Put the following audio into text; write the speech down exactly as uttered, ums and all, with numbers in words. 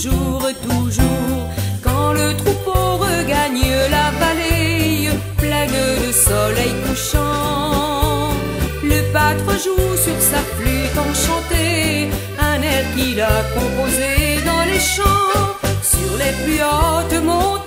toujours, toujours, quand le troupeau regagne la vallée pleine de soleil couchant, le pâtre joue sur sa flûte enchantée un air qu'il a composé dans les champs, sur les plus hautes montagnes.